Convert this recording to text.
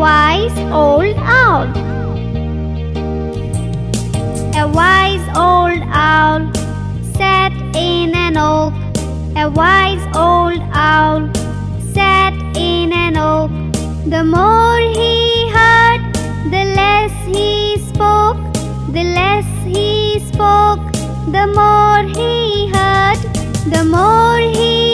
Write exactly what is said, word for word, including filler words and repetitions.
wise old owl. A wise old owl sat in an oak. A wise old owl sat in an oak. The more he heard, the less he spoke. The less he spoke, the more he heard. The more he